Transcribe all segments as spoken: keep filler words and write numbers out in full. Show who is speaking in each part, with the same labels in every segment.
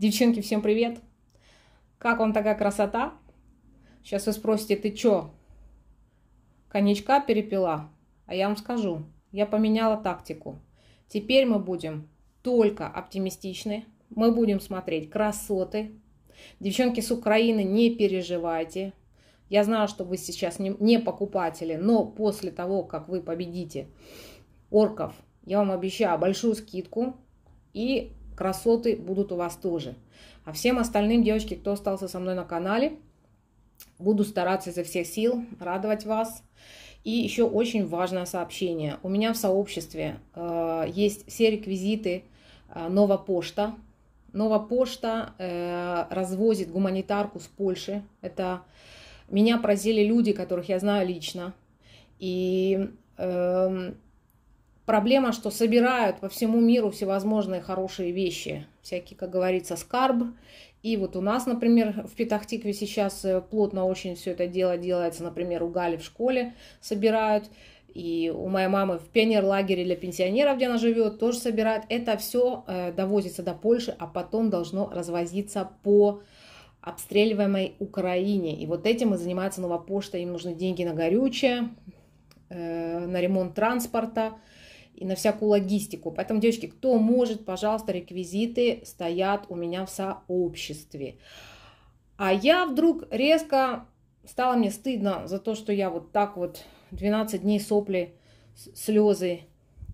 Speaker 1: Девчонки, всем привет! Как вам такая красота? Сейчас вы спросите, ты чё, коньячка перепила? А я вам скажу, я поменяла тактику. Теперь мы будем только оптимистичны, мы будем смотреть красоты. Девчонки с Украины, не переживайте. Я знаю, что вы сейчас не, не покупатели, но после того, как вы победите орков, я вам обещаю большую скидку, и красоты будут у вас тоже. А всем остальным, девочки, кто остался со мной на канале, буду стараться изо всех сил радовать вас. И еще очень важное сообщение. У меня в сообществе э, есть все реквизиты э, Нова Пошта. Нова Пошта э, развозит гуманитарку с Польши. Это меня просили люди, которых я знаю лично. И э, проблема, что собирают по всему миру всевозможные хорошие вещи. Всякие, как говорится, скарб. И вот у нас, например, в Петахтикве сейчас плотно очень все это дело делается. Например, у Гали в школе собирают. И у моей мамы в пионерлагере для пенсионеров, где она живет, тоже собирают. Это все э, довозится до Польши, а потом должно развозиться по обстреливаемой Украине. И вот этим и занимается Нова Пошта. Им нужны деньги на горючее, э, на ремонт транспорта и на всякую логистику. Поэтому, девочки, кто может, пожалуйста, реквизиты стоят у меня в сообществе. А я вдруг резко стало мне стыдно за то, что я вот так вот двенадцать дней сопли, слезы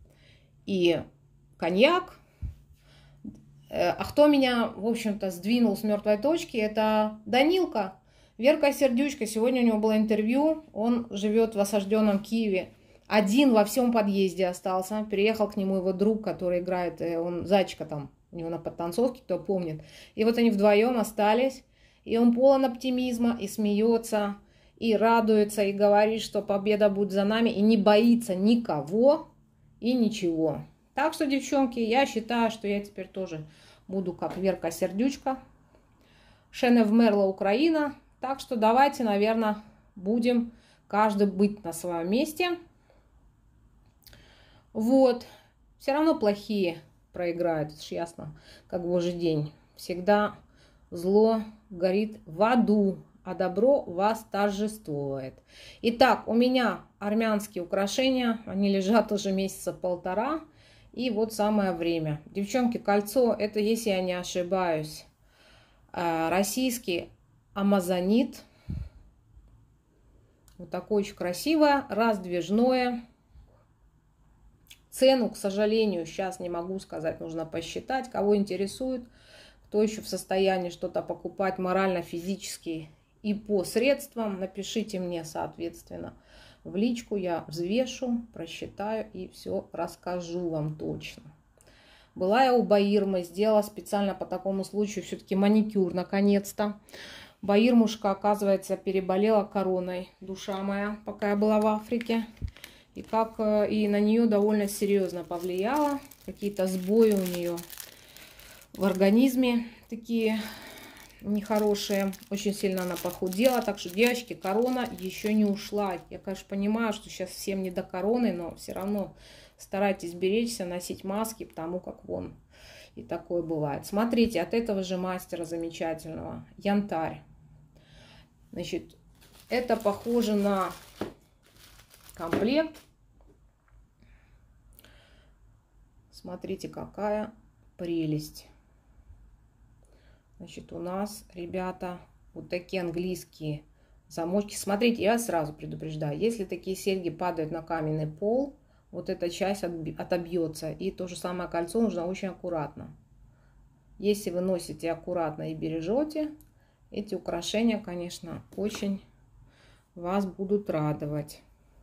Speaker 1: и коньяк. А кто меня, в общем-то, сдвинул с мертвой точки, это Данилка. Верка Сердючка. Сегодня у него было интервью. Он живет в осажденном Киеве. Один во всем подъезде остался. Переехал к нему его друг, который играет, он зайчика там, у него на подтанцовке, кто помнит. И вот они вдвоем остались. И он полон оптимизма, и смеется, и радуется, и говорит, что победа будет за нами, и не боится никого и ничего. Так что, девчонки, я считаю, что я теперь тоже буду как Верка Сердючка. Ще вмерла Украина. Так что давайте, наверное, будем каждый быть на своем месте. Вот. Все равно плохие проиграют, это ж ясно, как божий день. Всегда зло горит в аду, а добро вас торжествует. Итак, у меня армянские украшения, они лежат уже месяца полтора. И вот самое время. Девчонки, кольцо, это, если я не ошибаюсь, российский амазонит. Вот такое очень красивое, раздвижное. Цену, к сожалению, сейчас не могу сказать, нужно посчитать. Кого интересует, кто еще в состоянии что-то покупать морально, физически и по средствам, напишите мне, соответственно, в личку, я взвешу, просчитаю и все расскажу вам точно. Была я у Баирмы, сделала специально по такому случаю все-таки маникюр, наконец-то. Баирмушка, оказывается, переболела короной, душа моя, пока я была в Африке. И как и на нее довольно серьезно повлияло. Какие-то сбои у нее в организме такие нехорошие. Очень сильно она похудела. Так что, девочки, корона еще не ушла. Я, конечно, понимаю, что сейчас всем не до короны, но все равно старайтесь беречься, носить маски, потому как вон и такое бывает. Смотрите, от этого же мастера замечательного. Янтарь. Значит, это похоже на комплект. Смотрите, какая прелесть. Значит, у нас, ребята, вот такие английские замочки. Смотрите, я сразу предупреждаю, если такие серьги падают на каменный пол, вот эта часть отобьется. И то же самое кольцо нужно очень аккуратно. Если вы носите аккуратно и бережете, эти украшения, конечно, очень вас будут радовать.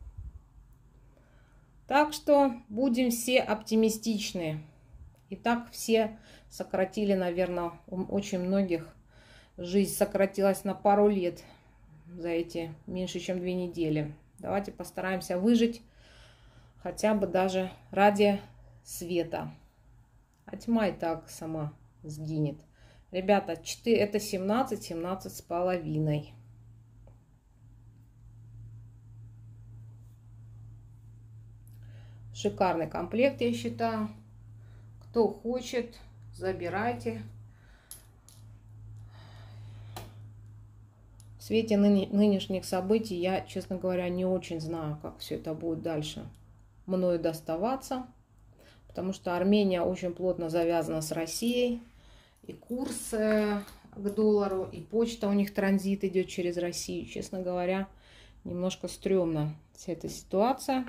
Speaker 1: Так что будем все оптимистичны. И так все сократили, наверное, у очень многих жизнь сократилась на пару лет за эти меньше, чем две недели. Давайте постараемся выжить хотя бы даже ради света. А тьма и так сама сгинет. Ребята, четыре, это семнадцать, семнадцать с половиной. Шикарный комплект, я считаю. Кто хочет, забирайте. свете ныне, нынешних событий я, честно говоря, не очень знаю, как все это будет дальше мною доставаться. Потому что Армения очень плотно завязана с Россией. И курс к доллару, и почта у них транзит идет через Россию. Честно говоря, немножко стрёмно вся эта ситуация.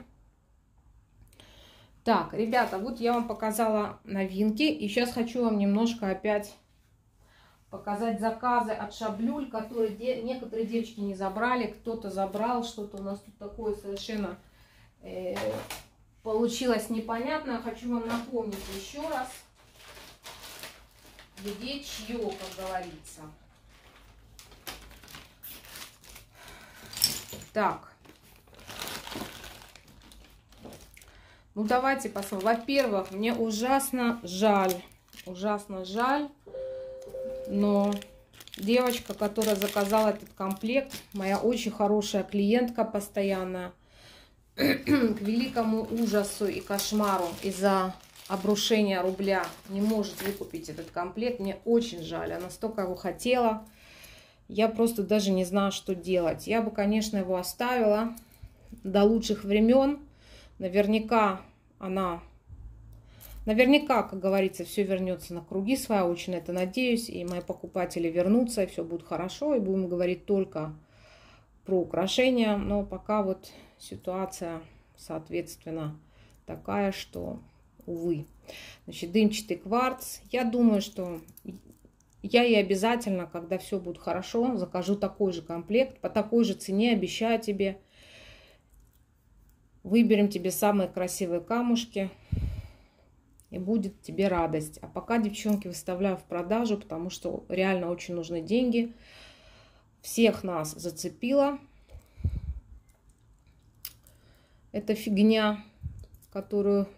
Speaker 1: Так, ребята, вот я вам показала новинки. И сейчас хочу вам немножко опять показать заказы от Шаблюль, которые де... некоторые девочки не забрали. Кто-то забрал, что-то у нас тут такое совершенно э, получилось непонятно. Хочу вам напомнить еще раз, где чье, как говорится. Так. Ну, давайте посмотрим. Во-первых, мне ужасно жаль. Ужасно жаль. Но девочка, которая заказала этот комплект, моя очень хорошая клиентка постоянная, к великому ужасу и кошмару из-за обрушения рубля не может выкупить этот комплект. Мне очень жаль. Она столько его хотела. Я просто даже не знаю, что делать. Я бы, конечно, его оставила до лучших времен. Наверняка она, наверняка, как говорится, все вернется на круги своя. Очень на это надеюсь. И мои покупатели вернутся, и все будет хорошо. И будем говорить только про украшения. Но пока вот ситуация, соответственно, такая, что, увы. Значит, дымчатый кварц. Я думаю, что я ей обязательно, когда все будет хорошо, закажу такой же комплект. По такой же цене, обещаю тебе. Выберем тебе самые красивые камушки, и будет тебе радость. А пока, девчонки, выставляю в продажу, потому что реально очень нужны деньги. Всех нас зацепила эта фигня, которую...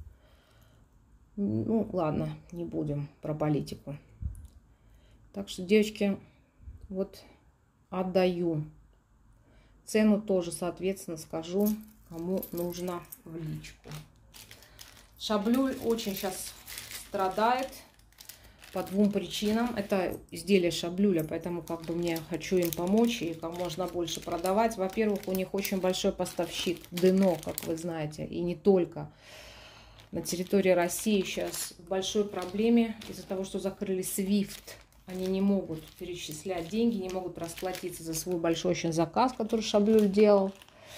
Speaker 1: Ну, ладно, не будем про политику. Так что, девочки, вот отдаю. Цену тоже, соответственно, скажу, кому нужно, в личку. Шаблюль очень сейчас страдает по двум причинам. Это изделие Шаблюля, поэтому как бы мне хочу им помочь и как можно больше продавать. Во-первых, у них очень большой поставщик Дено, как вы знаете, и не только. На территории России сейчас в большой проблеме из-за того, что закрыли свифт. Они не могут перечислять деньги, не могут расплатиться за свой большой очень заказ, который Шаблюль делал.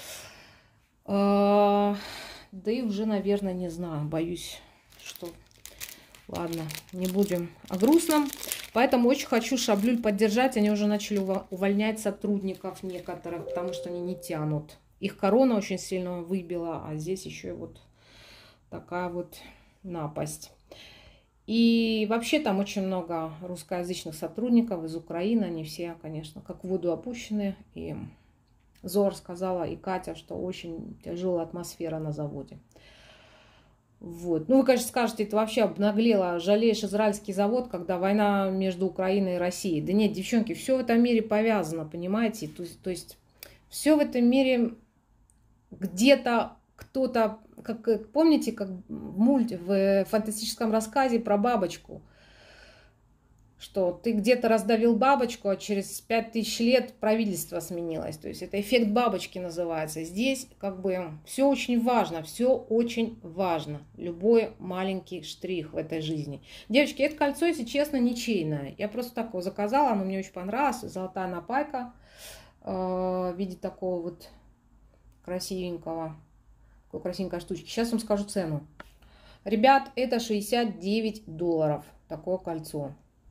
Speaker 1: Да и уже, наверное, не знаю, боюсь, что... Ладно, не будем о грустном. Поэтому очень хочу Шаблюль поддержать. Они уже начали увольнять сотрудников некоторых, потому что они не тянут. Их корона очень сильно выбила, а здесь еще и вот такая вот напасть. И вообще там очень много русскоязычных сотрудников из Украины. Они все, конечно, как в воду опущены. И Зор сказала, и Катя, что очень тяжелая атмосфера на заводе. Вот. Ну, вы, конечно, скажете, это вообще обнаглело. Жалеешь израильский завод, когда война между Украиной и Россией. Да нет, девчонки, все в этом мире повязано, понимаете? То есть, то есть все в этом мире где-то кто-то, как помните, как в мульте, в фантастическом рассказе про бабочку, что ты где-то раздавил бабочку, а через пять тысяч лет правительство сменилось. То есть это эффект бабочки называется. Здесь как бы все очень важно, все очень важно. Любой маленький штрих в этой жизни. Девочки, это кольцо, если честно, ничейное. Я просто так его заказала, оно мне очень понравилось. Золотая напайка э, в виде такого вот красивенького, такой красивенькой штучки. Сейчас вам скажу цену. Ребят, это шестьдесят девять долларов такое кольцо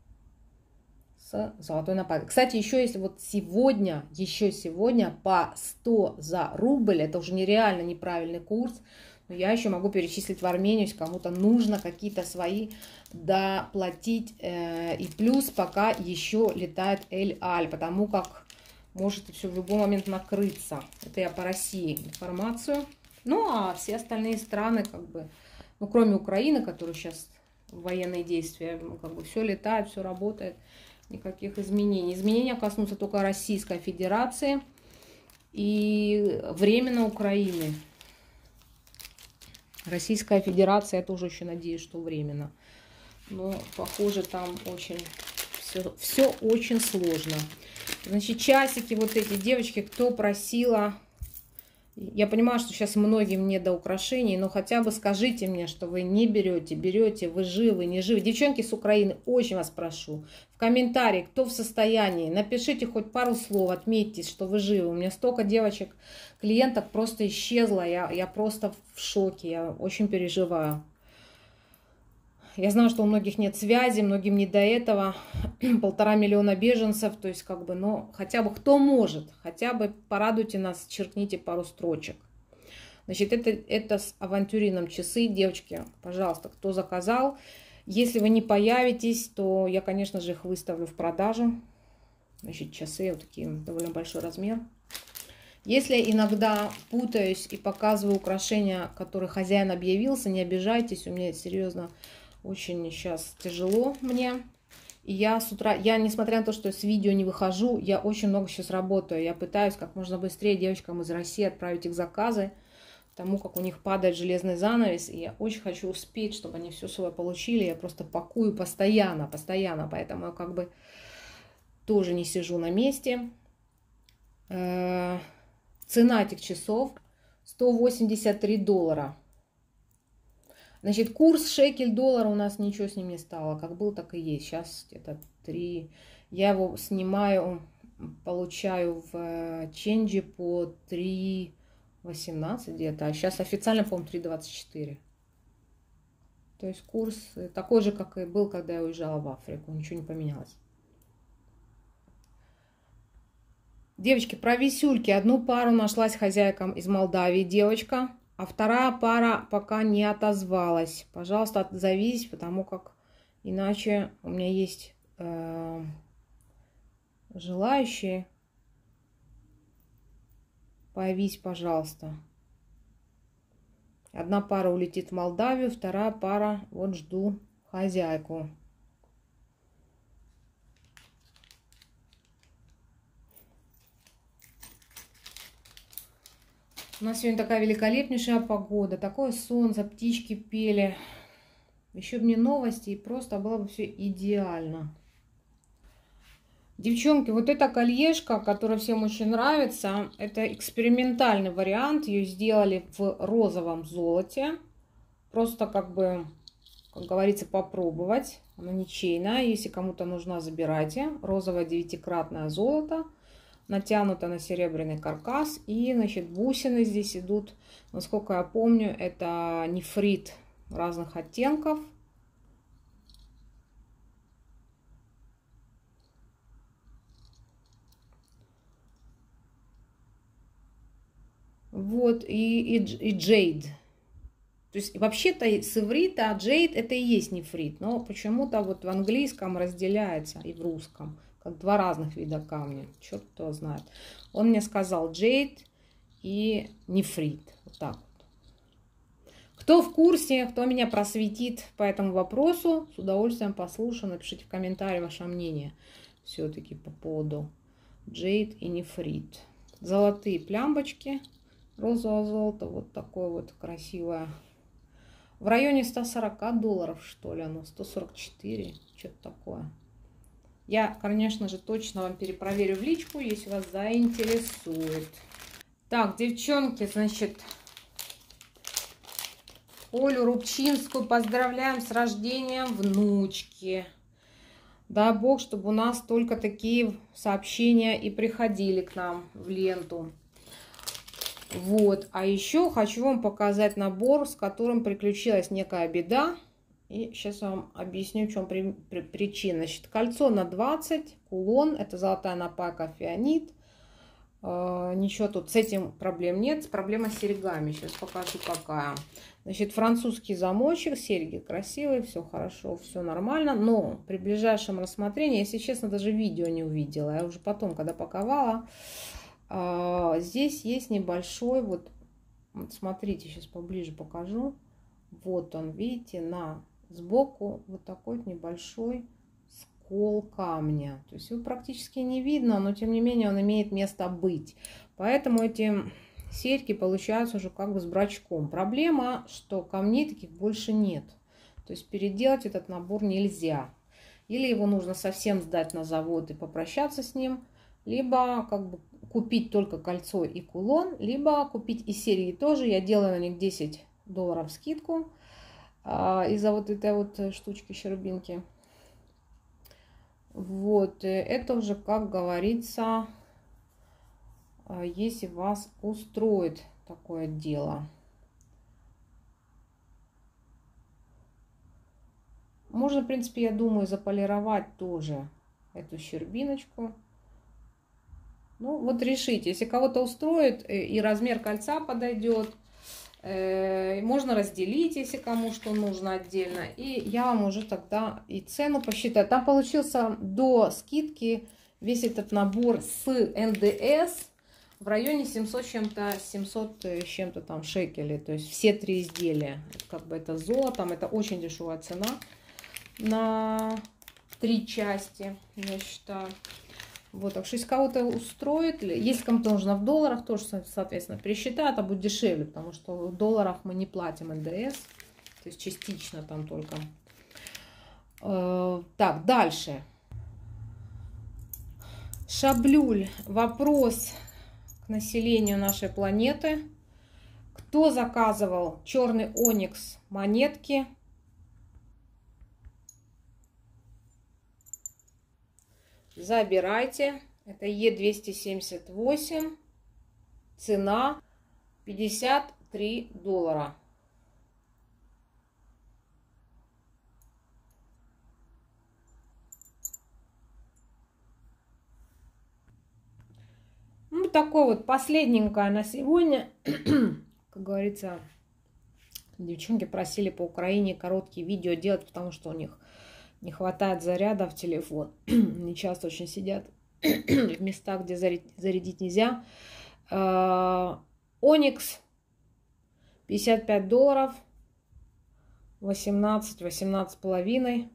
Speaker 1: с золотой напайкой. Кстати, еще если вот сегодня, еще сегодня по сто за рубль, это уже нереально неправильный курс, но я еще могу перечислить в Армению, если кому-то нужно какие-то свои доплатить. Э, и плюс пока еще летает Эль-Аль, потому как может все в любой момент накрыться. Это я по России информацию. Ну, а все остальные страны, как бы, ну, кроме Украины, которая сейчас военные действия, как бы все летает, все работает. Никаких изменений. Изменения коснутся только Российской Федерации и временно Украины. Российская Федерация, я тоже еще надеюсь, что временно. Но, похоже, там очень все, все очень сложно. Значит, часики вот эти, девочки, кто просила... Я понимаю, что сейчас многим не до украшений, но хотя бы скажите мне, что вы не берете, берете, вы живы, не живы. Девчонки с Украины, очень вас прошу, в комментарии, кто в состоянии, напишите хоть пару слов, отметьте, что вы живы. У меня столько девочек, клиенток просто исчезло, я, я просто в шоке, я очень переживаю. Я знаю, что у многих нет связи, многим не до этого, полтора миллиона беженцев, то есть как бы, но хотя бы кто может, хотя бы порадуйте нас, черкните пару строчек. Значит, это, это с авантюрином часы, девочки, пожалуйста, кто заказал. Если вы не появитесь, то я, конечно же, их выставлю в продажу. Значит, часы вот такие, довольно большой размер. Если иногда путаюсь и показываю украшения, которые хозяин объявился, не обижайтесь, у меня серьезно... Очень сейчас тяжело мне. И я с утра, я несмотря на то, что с видео не выхожу, я очень много сейчас работаю. Я пытаюсь как можно быстрее девочкам из России отправить их заказы, тому как у них падает железный занавес. И я очень хочу успеть, чтобы они все свое получили. Я просто пакую постоянно, постоянно. Поэтому я как бы тоже не сижу на месте. Цена этих часов сто восемьдесят три доллара. Значит, курс шекель-доллар у нас ничего с ним не стало. Как был, так и есть. Сейчас где-то три. Я его снимаю, получаю в ченджи по три восемнадцать где-то. А сейчас официально, по-моему, три двадцать четыре. То есть курс такой же, как и был, когда я уезжала в Африку. Ничего не поменялось. Девочки, про висюльки. Одну пару нашлась хозяйкам из Молдавии девочка. А вторая пара пока не отозвалась. Пожалуйста, отзовись, потому как иначе у меня есть э, желающие. Появись, пожалуйста. Одна пара улетит в Молдавию, вторая пара, вот жду хозяйку. У нас сегодня такая великолепнейшая погода, такое солнце, птички пели. Еще бы мне новости, и просто было бы все идеально. Девчонки, вот эта кольешка, которая всем очень нравится, это экспериментальный вариант. Ее сделали в розовом золоте. Просто как бы, как говорится, попробовать. Она ничейная. Если кому-то нужна, забирайте. Розовое девятикратное золото. Натянуто на серебряный каркас. И, значит, бусины здесь идут, насколько я помню, это нефрит разных оттенков. Вот, и, и, и джейд. То есть, вообще-то с иврита джейд это и есть нефрит. Но почему-то вот в английском разделяется и в русском. Как два разных вида камня. Черт кто знает. Он мне сказал джейд и нефрит. Вот так вот. Кто в курсе, кто меня просветит по этому вопросу, с удовольствием послушаю. Напишите в комментарии ваше мнение. Все-таки по поводу джейд и нефрит. Золотые плямбочки. Розовое золото. Вот такое вот красивое. В районе ста сорока долларов, что ли, оно. сто сорок четыре. Что-то такое. Я, конечно же, точно вам перепроверю в личку, если вас заинтересует. Так, девчонки, значит, Олю Рубчинскую поздравляем с рождением внучки. Дай Бог, чтобы у нас только такие сообщения и приходили к нам в ленту. Вот, а еще хочу вам показать набор, с которым приключилась некая беда. И сейчас вам объясню, в чем при, при, причина. Значит, кольцо на двадцать, кулон, это золотая напайка фианит. Э, ничего тут с этим проблем нет. Проблема с серьгами. Сейчас покажу, какая. Значит, французский замочек, серьги красивые, все хорошо, все нормально. Но при ближайшем рассмотрении, если честно, даже видео не увидела. Я уже потом, когда паковала, э, здесь есть небольшой, вот, вот смотрите, сейчас поближе покажу. Вот он, видите, на сбоку вот такой вот небольшой скол камня. То есть его практически не видно, но тем не менее он имеет место быть. Поэтому эти серьги получаются уже как бы с брачком. Проблема, что камней таких больше нет. То есть переделать этот набор нельзя. Или его нужно совсем сдать на завод и попрощаться с ним, либо как бы купить только кольцо и кулон, либо купить и серьги тоже. Я делаю на них десять долларов скидку а, из-за вот этой вот штучки щербинки. Вот, это уже, как говорится, если вас устроит такое дело. Можно, в принципе, я думаю, заполировать тоже эту щербиночку. Ну, вот решите, если кого-то устроит и размер кольца подойдет, э, можно разделить, если кому что нужно отдельно. И я вам уже тогда и цену посчитаю. Там получился до скидки весь этот набор с эн дэ эс в районе семьсот с чем-то, семьсот с чем-то там шекелей. То есть все три изделия. Как бы это золотом, это очень дешевая цена на три части, я считаю. Вот, так что если кого-то устроит, если кому-то нужно в долларах, тоже, соответственно, пересчитать, это будет дешевле, потому что в долларах мы не платим эн дэ эс, то есть частично там только. Так, дальше. Шаблюль. Вопрос к населению нашей планеты. Кто заказывал черный оникс монетки? Забирайте. Это Е двести семьдесят восемь. Цена пятьдесят три доллара. Ну, такое вот последненькое на сегодня. Как говорится, девчонки просили по Украине короткие видео делать, потому что у них не хватает заряда в телефон. Они часто очень сидят в местах, где зарядить нельзя. Оникс пятьдесят пять долларов. восемнадцать, восемнадцать с половиной.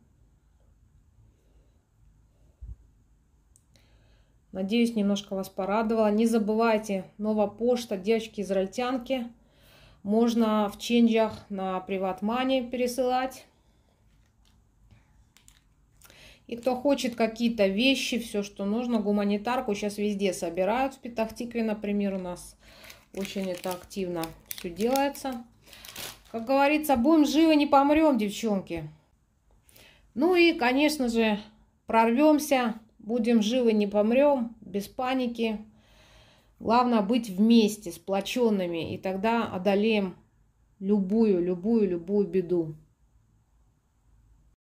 Speaker 1: Надеюсь, немножко вас порадовала. Не забывайте, новая почта, девочки израильтянки. Можно в ченджах на PrivatMoney пересылать. И кто хочет какие-то вещи, все, что нужно, гуманитарку сейчас везде собирают. В Петах-Тикве, например, у нас очень это активно все делается. Как говорится, будем живы, не помрем, девчонки. Ну и, конечно же, прорвемся. Будем живы, не помрем, без паники. Главное быть вместе, сплоченными, и тогда одолеем любую, любую, любую беду.